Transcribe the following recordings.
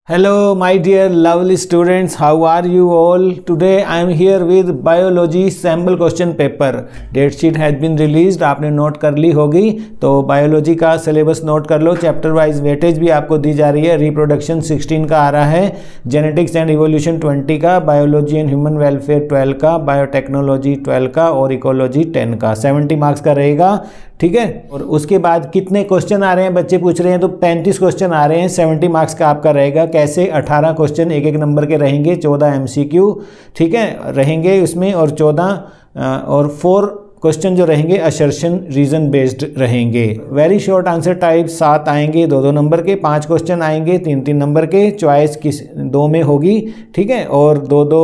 Hello my dear lovely students, how are you all? Today I am here with biology sample question paper. Date sheet has been released, आपने note कर ली होगी। तो biology का syllabus note कर लो। Chapter wise weightage भी आपको दी जा रही है। रिप्रोडक्शन 16 का आ रहा है, जेनेटिक्स एंड इवोल्यूशन 20 का, बायोलॉजी एंड ह्यूमन वेलफेयर 12 का, बायोटेक्नोलॉजी 12 का और इकोलॉजी 10 का। 70 मार्क्स का रहेगा, ठीक है। और उसके बाद कितने क्वेश्चन आ रहे हैं बच्चे पूछ रहे हैं, तो 35 क्वेश्चन आ रहे हैं। 70 मार्क्स का आपका रहेगा। कैसे? 18 क्वेश्चन एक एक नंबर के रहेंगे, 14 MCQ, ठीक है, रहेंगे उसमें, और 14 और 4 क्वेश्चन जो रहेंगे असर्शन रीजन बेस्ड रहेंगे। वेरी शॉर्ट आंसर टाइप 7 आएंगे 2-2 नंबर के, 5 क्वेश्चन आएंगे 3-3 नंबर के, चॉइस किस 2 में होगी, ठीक है, और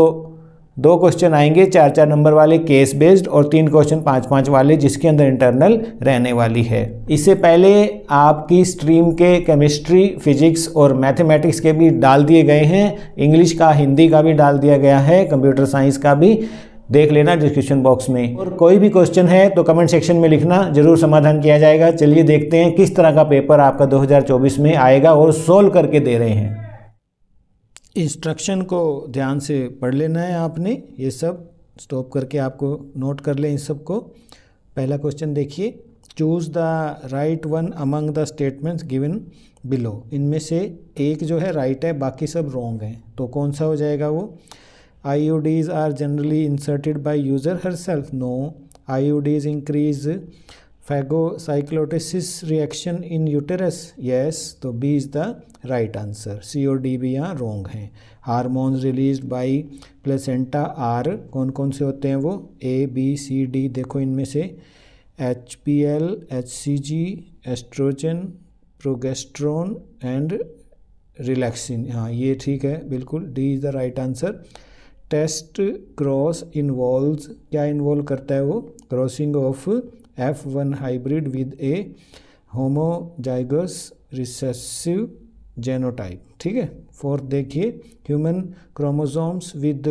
2 क्वेश्चन आएंगे 4-4 नंबर वाले केस बेस्ड, और 3 क्वेश्चन 5-5 वाले जिसके अंदर इंटरनल रहने वाली है। इससे पहले आपकी स्ट्रीम के केमिस्ट्री, फिजिक्स और मैथमेटिक्स के भी डाल दिए गए हैं, इंग्लिश का, हिंदी का भी डाल दिया गया है, कंप्यूटर साइंस का भी देख लेना डिस्क्रिप्शन बॉक्स में। और कोई भी क्वेश्चन है तो कमेंट सेक्शन में लिखना, जरूर समाधान किया जाएगा। चलिए देखते हैं किस तरह का पेपर आपका 2024 में आएगा और सोल्व करके दे रहे हैं। इंस्ट्रक्शन को ध्यान से पढ़ लेना है आपने, ये सब स्टॉप करके आपको नोट कर लें इन सब को। पहला क्वेश्चन देखिए, choose the right one among the statements given below. इनमें से एक जो है राइट है, बाकी सब रॉन्ग हैं, तो कौन सा हो जाएगा वो? IUDs are generally inserted by user herself. No. IUDs increase phagocytosis reaction in uterus, yes, तो B is the right answer। C और D भी यहाँ wrong हैं। Hormones released by placenta are, कौन कौन से होते हैं वो? A B C D, देखो इनमें से HPL, HCG, estrogen, progesterone and relaxin, हाँ ये ठीक है बिल्कुल, D is the right answer. Test cross involves, क्या इन्वॉल्व करता है वो? Crossing of F1 hybrid with a homozygous recessive genotype, ठीक है। फोर्थ देखिए, human chromosomes with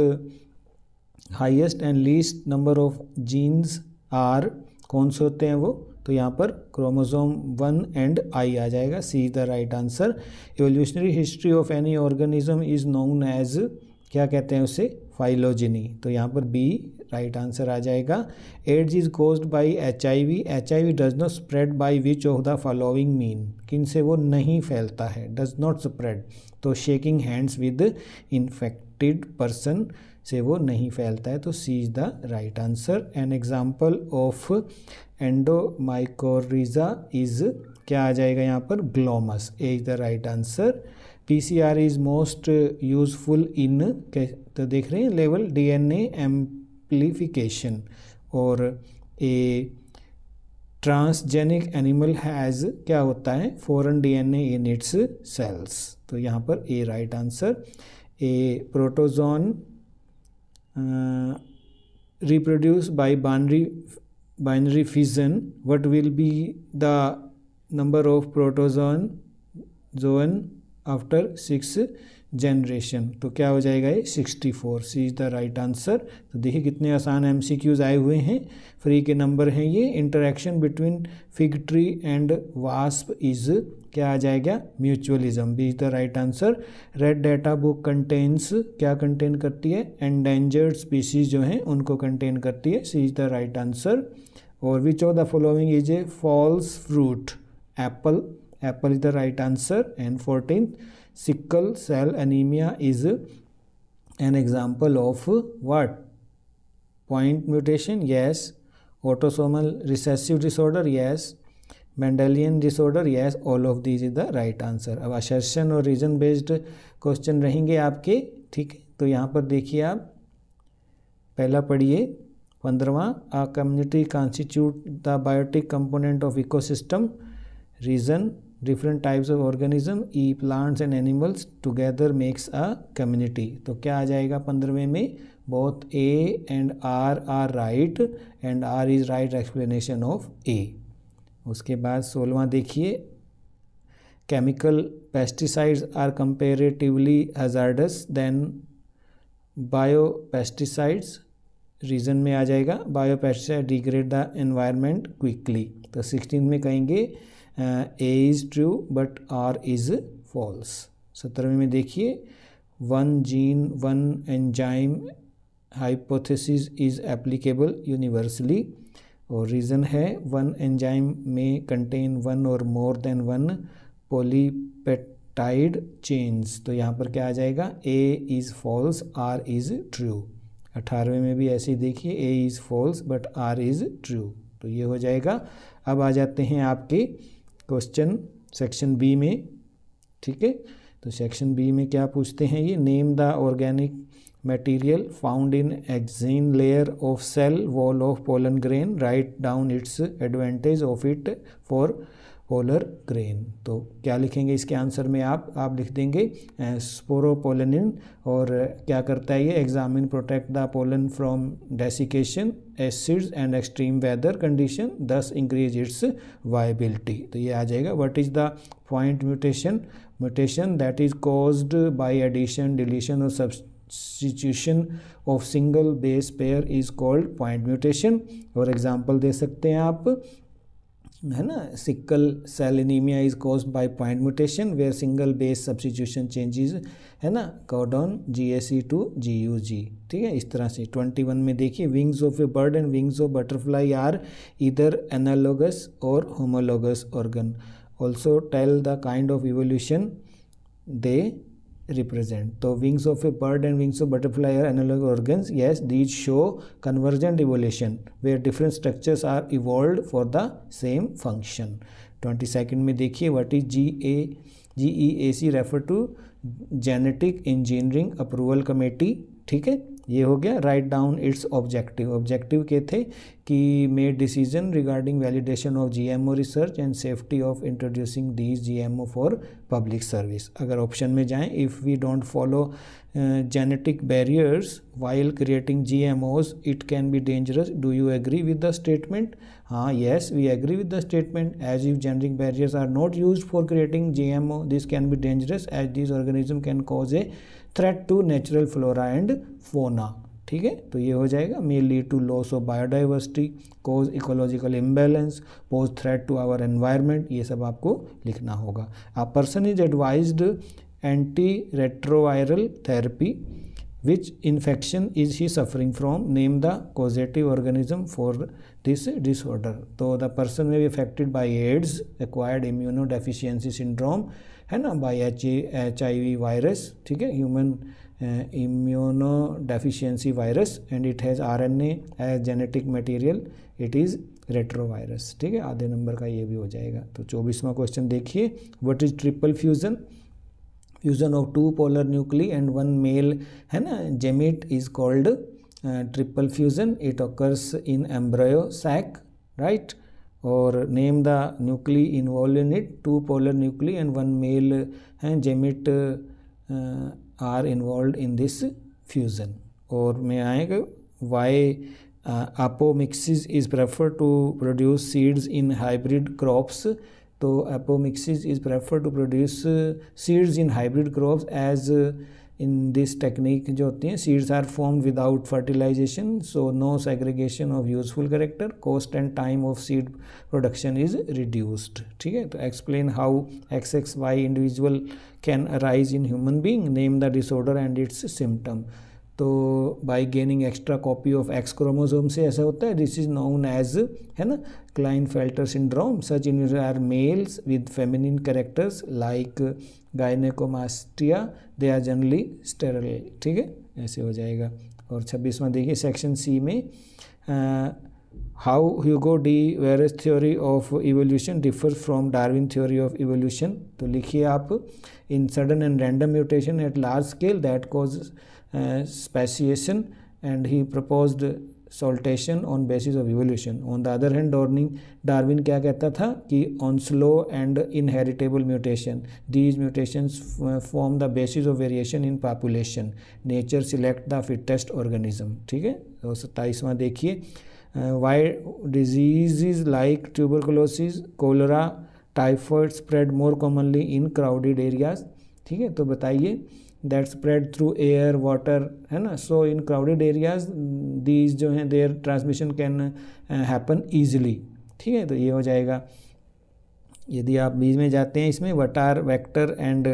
highest and least number of genes are, कौन से होते हैं वो? तो यहाँ पर क्रोमोसोम 1 एंड I आ जाएगा। C is the right answer. Evolutionary history of any organism is known as, क्या कहते हैं उसे? फाइलोजेनी, तो यहाँ पर बी राइट आंसर आ जाएगा। AIDS is caused by HIV। HIV does not spread by which of the following mean, किन से वो नहीं फैलता है? डज नॉट स्प्रेड, तो shaking hands with infected person से वो नहीं फैलता है, तो C is the right answer. An example of endomycorrhiza is, क्या आ जाएगा यहाँ पर? Glomus. A is the right answer. PCR is most useful in, तो देख रहे हैं लेवल DNA एम्प्लीफिकेशन। और ए ट्रांसजेनिक एनिमल हैज़, क्या होता है? Foreign DNA in its cells, तो यहाँ पर A right answer. A protozoan reproduce by binary fission, what will be the number of protozoan zone after 6 generation, तो क्या हो जाएगा ये? 64। C is the right answer. तो देखिए कितने आसान MCQs आए हुए हैं, फ्री के नंबर हैं ये। Interaction between fig tree and wasp is, क्या आ जाएगा? Mutualism. B is the right answer. Red data book contains, क्या कंटेन करती है? एंडेंजर्ड स्पीसीज जो हैं उनको कंटेन करती है। C is the right answer. और which of the following is a false fruit? Apple, apple is the right answer. And 14th, sickle cell anemia is an example of what? Point mutation, yes. Autosomal recessive disorder, yes. Mendelian disorder, yes. All of these is the right answer। अब assertion और reason based question रहेंगे आपके, ठीक है। तो यहाँ पर देखिए आप, पहला पढ़िए 15वां, a community constitute the biotic component of ecosystem। Reason, different types of organism, E plants and animals together makes a community, तो क्या आ जाएगा 15वें में? both A and R are right and R is right explanation of A। उसके बाद 16वां देखिए, chemical pesticides are comparatively hazardous than biopesticides। Reason में आ जाएगा biopesticides degrade the environment quickly, तो 16 में कहेंगे A is true but R is false। 17वें में देखिए, one gene one enzyme hypothesis is applicable universally, और रीज़न है वन एंजाइम में कंटेन वन और more than one polypeptide chains. तो यहाँ पर क्या आ जाएगा, A is false R is true. 18वें में भी ऐसे ही देखिए, A is false but R is true. तो ये हो जाएगा। अब आ जाते हैं आपके क्वेश्चन सेक्शन बी में, ठीक है। तो सेक्शन बी में क्या पूछते हैं ये, name the organic material found in exine layer of cell wall of pollen grain, write down its advantage of it for polar grain. तो क्या लिखेंगे इसके आंसर में, आप लिख देंगे स्पोरोपोलेनिन, और क्या करता है ये, examine protect the pollen from desiccation, acids and extreme weather condition, thus increase its viability. तो ये आ जाएगा। What is the point mutation that is caused by addition, deletion और substitution of single base pair is called point mutation. और example दे सकते हैं आप, है ना, sickle cell anaemia is caused by point mutation where single base substitution changes, है ना, कोडॉन GAC टू GUG, ठीक है। इस तरह से 21 में देखिए, wings of a bird and wings of butterfly are either analogous और homologous organ, also tell the kind of evolution they represent. So wings of a bird and wings of butterfly are analog organs. Yes, these show convergent evolution where different structures are evolved for the same function. 22nd में देखिए, what is GEAC refer to genetic engineering approval committee, ठीक है। ये हो गया। Right down it's objective के थे कि made decision regarding validation of GMO research and safety of introducing these GMO for public service. अगर ऑप्शन में जाएं, if we don't follow genetic barriers while creating GMOs it can be dangerous, do you agree with the statement? हाँ, yes, we agree with the statement, as if genetic barriers are not used for creating GMO this can be dangerous as this organism can cause a threat to natural flora and fauna, ठीक है। तो ये हो जाएगा। May lead to loss of biodiversity, cause ecological imbalance, pose threat to our environment, ये सब आपको लिखना होगा। A person is advised anti retroviral therapy, which infection is he suffering from, name the causative organism for this disorder. तो the person may be affected by AIDS, acquired immunodeficiency syndrome, है ना, by HIV virus, ठीक है, human immunodeficiency virus, and it has RNA as genetic material, it is retrovirus, ठीक है। आधे number का ये भी हो जाएगा। तो 24वां क्वेश्चन देखिए, what is triple fusion? Fusion of two polar nuclei and one male, है ना, gamete is called triple fusion. It occurs in embryo sac, right. और name the nuclei involve in it, two polar nuclei and one male हैं gamete are involve in this fusion. और में आएगा why apomixis is prefer to produce seeds in hybrid crops. तो apomixis is preferred to produce seeds in hybrid crops as in this technique जो होती हैं, seeds are formed without fertilization, so no segregation of useful character, cost and time of seed production is reduced, ठीक है। तो explain how XXY individual can arise in human being, name the disorder and its symptom। तो by gaining extra copy of X chromosome से ऐसा होता है, this is known as, है ना, Klinefelter syndrome. Such in are males with feminine characters like gynaecomastia, they are generally sterile, ठीक है, ऐसे हो जाएगा। और 26वां देखिए सेक्शन सी में, how Hugo de Vries theory of evolution differ from Darwin theory of evolution. तो लिखिए आप, in sudden and random mutation at large scale that cause speciation and he proposed saltation on basis of evolution. On the other hand Darwin क्या कहता था कि on slow and inheritable mutation, these mutations form the basis of variation in population, nature select the fittest organism, ठीक है। और 27वां देखिए, why disease like tuberculosis, cholera, typhoid spread more commonly in crowded areas, ठीक है। तो बताइए, that spread through air water, है ना, so in crowded areas these जो हैं their transmission can happen easily, ठीक है। तो ये हो जाएगा। यदि आप बीच में जाते हैं इसमें, what are vector and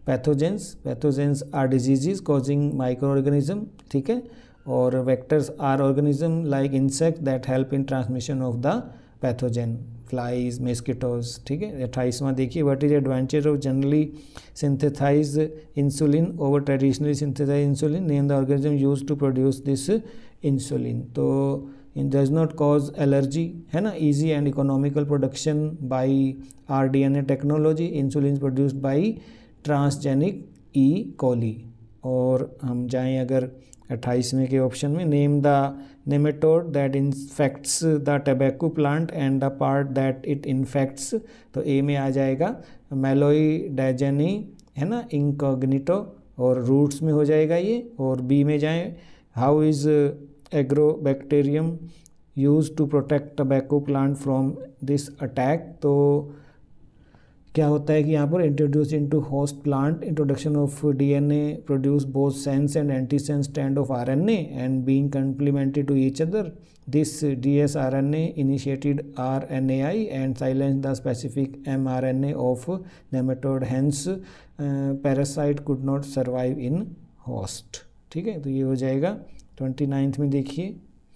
pathogens are diseases causing micro organism, ठीक है, और vectors are organism like insect that help in transmission of the pathogen, flies, mosquitoes, ठीक है। 28वां देखिए, what is advantage of generally synthesise insulin over traditionally synthesise insulin, name the organism use to produce this insulin. तो in does not cause allergy, है ना, easy and economical production by rDNA technology, insulin produced by transgenic E coli. और हम जाएं अगर 28वें के option में, name the nematode that infects the tobacco plant and the part that it infects, तो ए में आ जाएगा मेलोइडेजेनी, है ना, इनकॉग्निटो, और रूट्स में हो जाएगा ये। और बी में जाएं, how is agrobacterium use to protect tobacco plant from this attack, तो क्या होता है कि यहाँ पर introduce into host plant, introduction of DNA produce both sense and antisense strand of RNA and being complementary to each other, this dsRNA initiated RNAi and silence the specific mRNA of nematode, hence parasite could not survive in host, ठीक है। तो ये हो जाएगा 29th में देखिए,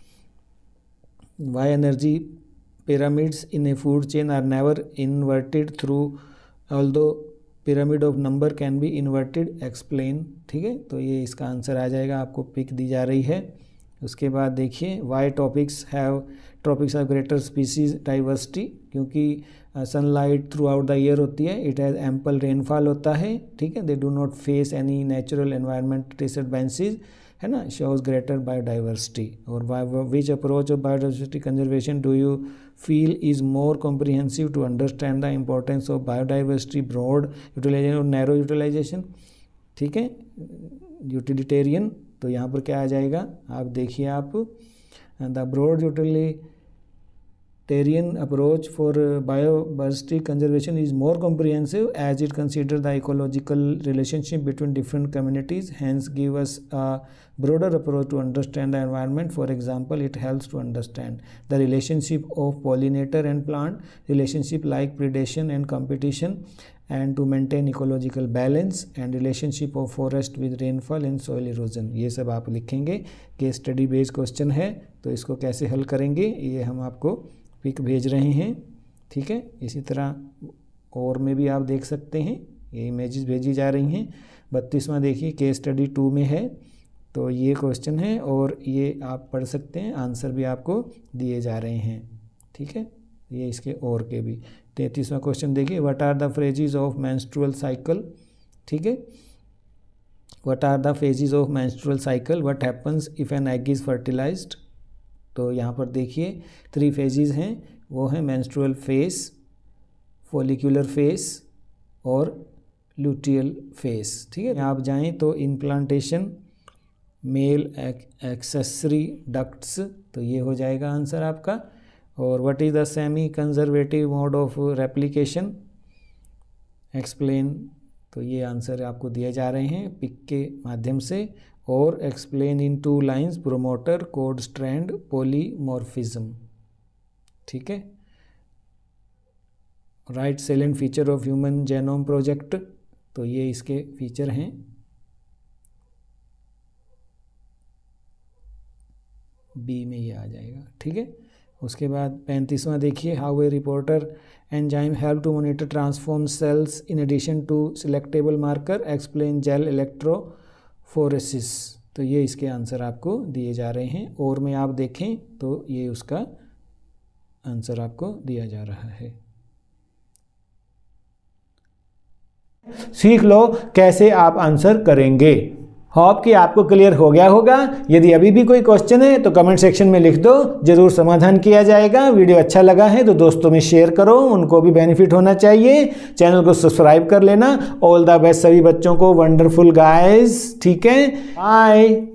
Y energy pyramids in a food chain are never inverted through although pyramid of number can be inverted, explain, ठीक है। तो ये इसका आंसर आ जाएगा, आपको पिक दी जा रही है। उसके बाद देखिए, why tropics have greater species diversity, क्योंकि sunlight throughout the year होती है, इट हैज़ एम्पल रेनफॉल होता है, ठीक है, they do not face any natural environment disadvantages, है ना, शोज ग्रेटर बायोडाइवर्सिटी। और which approach of biodiversity conservation do you feel is more comprehensive to understand the importance of biodiversity, broad utilization और narrow utilization, ठीक है, utilitarian. तो यहाँ पर क्या आ जाएगा, आप देखिए, आप the broad utilitarian approach for biodiversity conservation is more comprehensive as it considers the ecological relationship between different communities, hence give us a broader approach to understand the environment. For example, it helps to understand the relationship of pollinator and plant, relationship like predation and competition, and to maintain ecological balance, and relationship of forest with rainfall and soil erosion। ये सब आप लिखेंगे, case study based question है, तो इसको कैसे हल करेंगे ये हम आपको पिक भेज रहे हैं, ठीक है। इसी तरह और में भी आप देख सकते हैं, ये इमेजेस भेजी जा रही हैं। 32वां देखिए, केस स्टडी 2 में है, तो ये क्वेश्चन है और ये आप पढ़ सकते हैं, आंसर भी आपको दिए जा रहे हैं, ठीक है, ये इसके और के भी। 33वां क्वेश्चन देखिए, what are the phases of menstrual cycle, ठीक है, what are the phases of menstrual cycle, what happens if an egg is fertilized. तो यहाँ पर देखिए 3 फेजेस हैं, वो हैं मेंस्ट्रुअल फेज, फॉलिकुलर फेज और ल्यूटियल फेज, ठीक है। आप जाएं तो इम्प्लांटेशन, मेल एक्सेसरी डक्ट्स, तो ये हो जाएगा आंसर आपका। और what is the semi conservative mode of replication, explain, तो ये आंसर आपको दिए जा रहे हैं पिक के माध्यम से। और explain in 2 lines, promoter, code strand, polymorphism, ठीक है। Write salient feature of human genome project, तो ये इसके फीचर हैं। बी में ये आ जाएगा, ठीक है। उसके बाद 35वां देखिए, how a reporter enzyme help to monitor transform cells in addition to selectable marker, explain gel electrophoresis, तो ये इसके आंसर आपको दिए जा रहे हैं। और में आप देखें तो ये उसका आंसर आपको दिया जा रहा है। सीख लो कैसे आप आंसर करेंगे। होप कि आपको क्लियर हो गया होगा। यदि अभी भी कोई क्वेश्चन है तो कमेंट सेक्शन में लिख दो, जरूर समाधान किया जाएगा। वीडियो अच्छा लगा है तो दोस्तों में शेयर करो, उनको भी बेनिफिट होना चाहिए। चैनल को सब्सक्राइब कर लेना। ऑल द बेस्ट सभी बच्चों को, वंडरफुल गाइस, ठीक है, बाय।